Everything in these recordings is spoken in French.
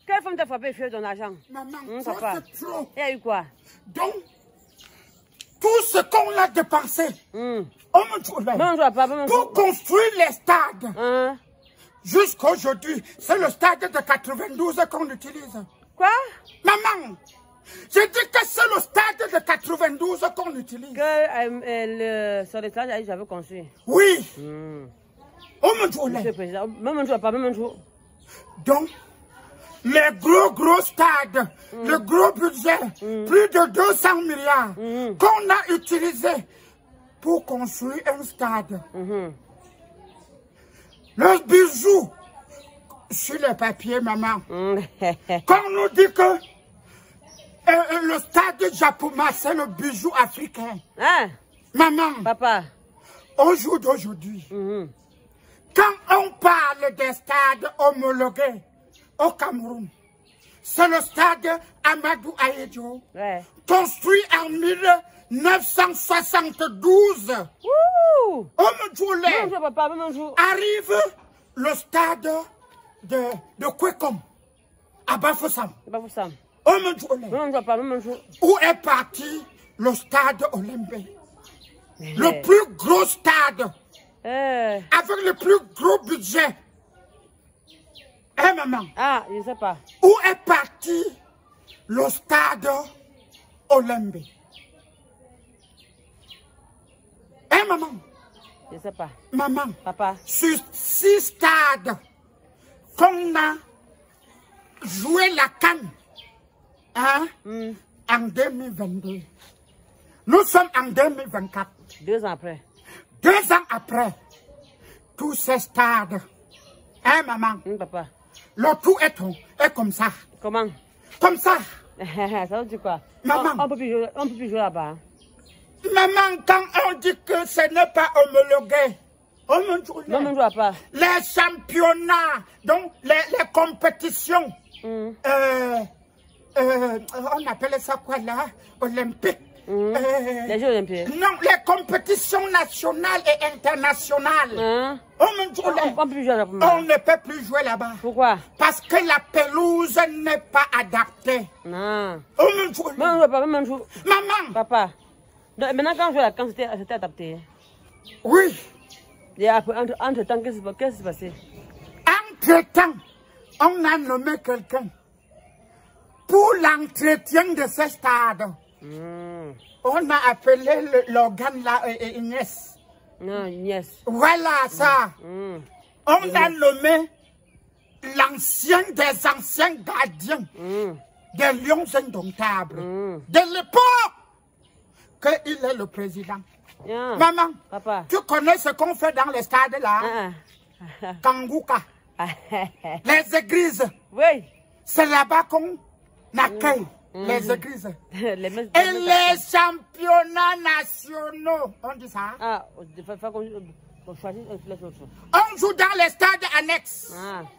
Quelle femme t'a frappé et ton argent? Maman, Papa. c'est trop. Il y a eu quoi? Donc, tout ce qu'on a dépensé, pour construire les stades, jusqu'à aujourd'hui, c'est le stade de 92 qu'on utilise. Quoi? Maman, je dis que c'est le stade de 92 qu'on utilise. Que sur le stade, j'avais construit. Oui. Monsieur le président, même jour, pas même jour. Donc, les gros stades, le gros budget, plus de 200 milliards qu'on a utilisé pour construire un stade. Le bijou sur le papier, maman. Quand on nous dit que le stade de Japoma, c'est le bijou africain. Hein? Maman, Papa, au jour d'aujourd'hui, quand on parle des stades homologués au Cameroun, c'est le stade Amadou Ahidjo, construit en 1972. Arrive le stade de Kwekom, à Bafoussam. Où est parti le stade Olympique. Le plus gros stade, avec le plus gros budget. Maman. Ah, je ne sais pas. Où est parti le stade Olympique? Maman. Je ne sais pas. Maman. Papa. Sur 6 stades qu'on a joué la CAN en 2022. Nous sommes en 2024. 2 ans après. 2 ans après, tous ces stades. Maman. Papa. Le tout est comme ça. Comment? Comme ça. Ça veut dire quoi? Maman. On peut plus jouer là-bas. Maman, quand on dit que ce n'est pas homologué, on ne joue pas. Les championnats, donc les compétitions, on appelle ça quoi là? Olympiques. Les Jeux olympiques. Non, les compétitions nationales et internationales. On ne peut plus jouer là-bas. Pourquoi? Parce que la pelouse n'est pas adaptée. Non. On ne joue pas. Maman. Papa. Donc, maintenant, quand on joue là, quand c'était adapté. Oui. Et après, entre-temps, qu'est-ce qui s'est passé? Entre-temps, on a nommé quelqu'un pour l'entretien de ce stade. On a appelé l'organe là Inès. Non, Inès. Voilà ça. On a nommé l'ancien des anciens gardiens des Lions indomptables de l'époque qu'il est le président. Maman, Papa. Tu connais ce qu'on fait dans les stades là? Kangouka. Les églises. Oui. C'est là-bas qu'on accueille les églises. Et les championnats nationaux. On dit ça? On joue dans les stades annexes.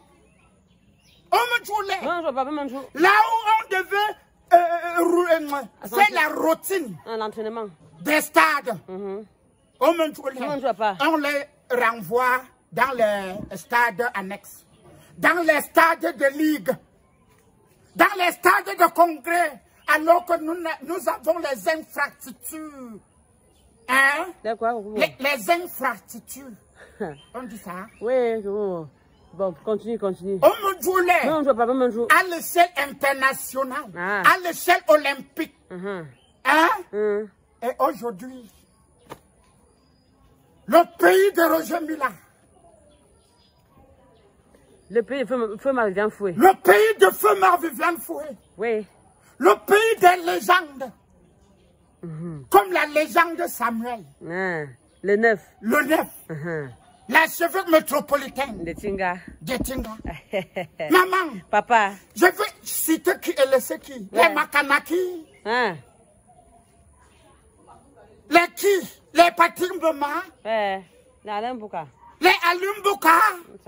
On joue là où on devait faire la routine. L'entraînement. Des stades. On les renvoie dans les stades annexes. Dans les stades de ligue. Dans les stades de congrès. Alors que nous avons les infrastructures. Hein? Les infrastructures. On dit ça? Oui. Bon, continue. On me jouait à l'échelle internationale, à l'échelle olympique. Et aujourd'hui, le pays de Roger Mila. Le pays de Feu Marie-Viviane Foué. Le pays de Feu Marie-Viviane Foué. Oui. Le pays des légendes. Comme la légende de Samuel. Le 9. Le 9. L'archevêque métropolitain. De Tinga. Maman. Papa. Je veux citer qui et laisser qui. Les Makanaki. Les qui? Les Patimboma. Les Alimbuka. Les Alimbuka.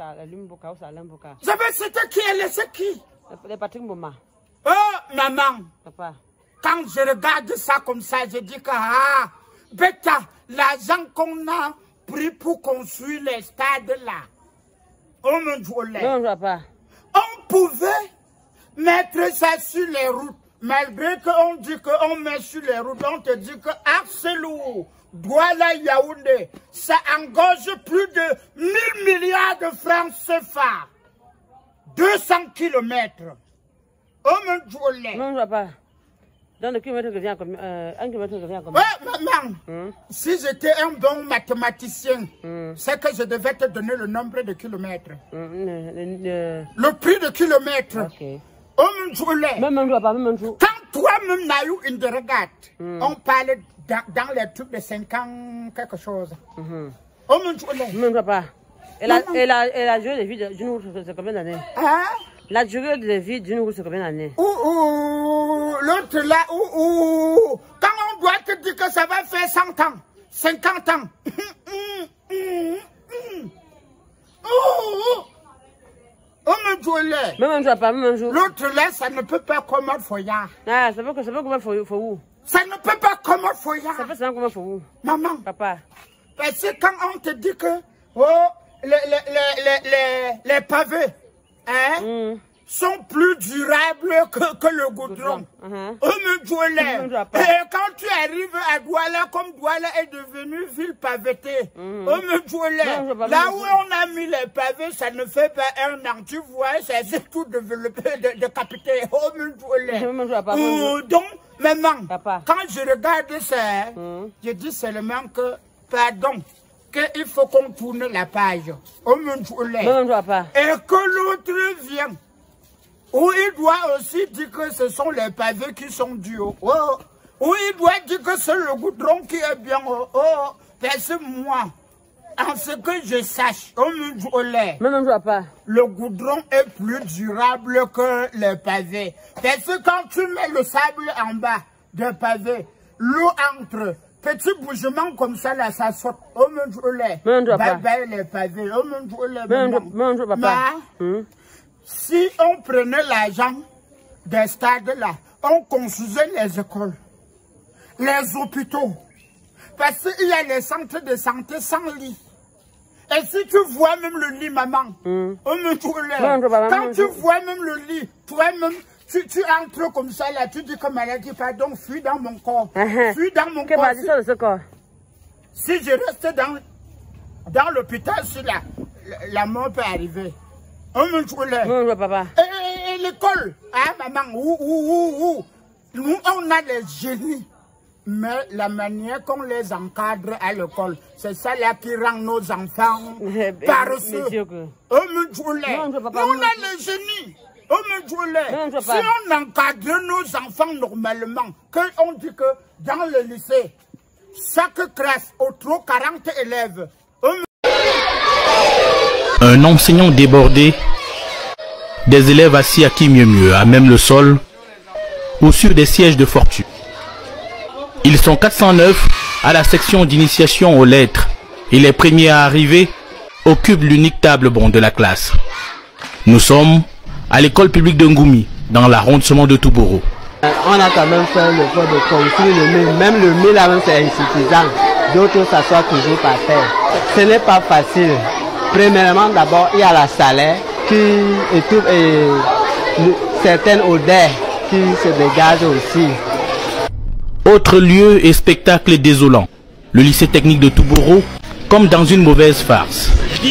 Je veux citer qui et laisser qui. Les Patimboma. Oh, maman. Papa. Quand je regarde ça comme ça, je dis que, bêta, l'argent qu'on a pris pour construire les stades là, on ne joue pas. Non, on ne joue pas. On pouvait mettre ça sur les routes. Malgré qu'on dit qu'on met sur les routes, on te dit que Arcelou, Douala, Yaoundé, ça engorge plus de 1000 milliards de francs CFA. 200 km. Oh mon Dieu. Non, je ne vois pas. Dans le kilomètre revient comme 1 kilomètre revient comme. Ouais, maman. Si j'étais un bon mathématicien, c'est que je devais te donner le nombre de kilomètres. Le prix de kilomètre. Ok. Oh mon Dieu. Même un jour pas, même un jour. Quand toi-même n'as eu une regarde, on parle dans les trucs de 5 ans, quelque chose. Oh mon Dieu. Même jour pas. Elle a duré de vie d'une route, c'est combien d'années? Hein? La durée de vie d'une route, c'est combien d'années? L'autre là, quand on doit te dire que ça va faire 100 ans, 50 ans. Oh mon Dieu. Même un jour pas, même un jour. L'autre là, ça ne peut pas commettre foyard. Ah, ça veut comment faut où? Ça ne peut pas commettre foyard. Ça fait comment faut où? Maman. Papa. Parce que quand on te dit que les pavés sont plus durables que le goudron. Oh mon Dieu. Et quand tu arrives à Douala, comme Douala est devenue ville pavetée, oh mon Dieu, là où on a mis les pavés, ça ne fait pas un an. Tu vois, c'est tout développé, décapité. Oh mon Dieu. Donc, maman, quand je regarde ça, je dis seulement que, pardon, qu'il faut qu'on tourne la page. Oh mon Dieu. Et que l'autre vient. Où il doit aussi dire que ce sont les pavés qui sont durs. Où il doit dire que c'est le goudron qui est bien. Parce que moi, en ce que je sache, le goudron est plus durable que les pavés. Parce que quand tu mets le sable en bas des pavés, l'eau entre. Petit bougement comme ça, là, ça saute. Oh mon Dieu, bye bye les pavés. Oh mon Dieu, si on prenait l'argent des stades là, on construisait les écoles, les hôpitaux, parce qu'il y a les centres de santé sans lit. Et si tu vois même le lit, maman, quand tu vois même le lit, toi-même, tu entres comme ça là, tu dis que maladie, pardon, fuis dans mon corps. Fuis dans mon corps. Si je reste dans l'hôpital, si la mort peut arriver. Oh mon Dieu. Papa. Et l'école, hein, maman, nous, on a les génies. Mais la manière qu'on les encadre à l'école, c'est ça là qui rend nos enfants paresseux. Oh mon Dieu. On a les génies. Oh mon Dieu. Si on encadre nos enfants normalement, qu'on dit que dans le lycée, chaque classe, au trop 40 élèves. Un enseignant débordé, des élèves assis à qui mieux, à même le sol, ou sur des sièges de fortune. Ils sont 409 à la section d'initiation aux lettres et les premiers à arriver occupent l'unique table ronde de la classe. Nous sommes à l'école publique de Ngoumi, dans l'arrondissement de Touboro. On a quand même fait le fait de construire le mille. Même le mille là c'est insuffisant. D'autres s'assoient toujours par terre. Ce n'est pas facile. Premièrement, d'abord, il y a la salaire qui étouffe et certaines odeurs qui se dégagent aussi. Autre lieu et spectacle désolant. Le lycée technique de Touboro, comme dans une mauvaise farce.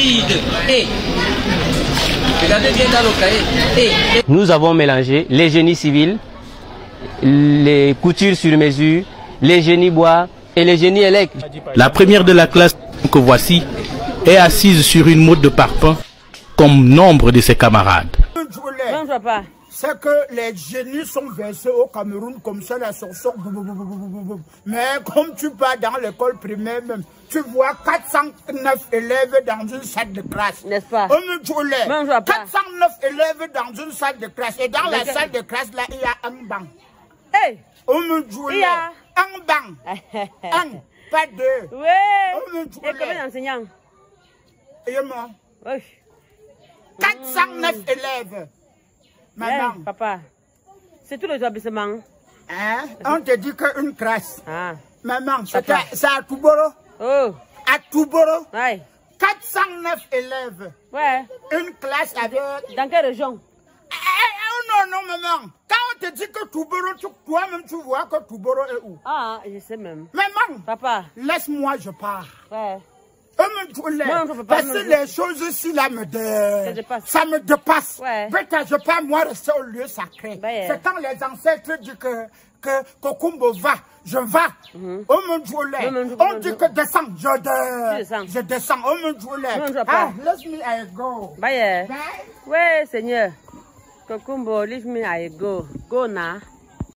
Nous avons mélangé les génies civils, les coutures sur mesure, les génies bois et les génies électriques. La première de la classe que voici est assise sur une motte de parpaing comme nombre de ses camarades. C'est que les génies sont versés au Cameroun comme ça, là, sur sort. Mais comme tu pars dans l'école primaire même, tu vois 409 élèves dans une salle de classe. N'est-ce pas? 409 élèves dans une salle de classe. Et dans la salle de classe, là, il y a un banc. Hey! Il y a un banc. Un, pas deux. Oui! Et combien d'enseignants? Et moi? 409 élèves. Maman. Hey, papa, c'est tout l'établissement. Hein? On te dit qu'une classe. Ah. Maman, c'est à Touboro. Oh. À Touboro. Ouais. 409 élèves. Ouais. Une classe avec... Dans quelle région? non, maman. Quand on te dit que Touboro, toi-même, tu vois que Touboro est où? Ah, je sais même. Maman. Papa. Laisse-moi, je pars. Ouais. Parce que les choses ici là ça me dépasse. Ouais. Je peux moi rester au lieu sacré. C'est quand les ancêtres disent que Kokumbo va, je vais. On dit que descends, je descends. Let me I go. Bye. Ouais, Seigneur. Kokumbo, leave me I go. Go now.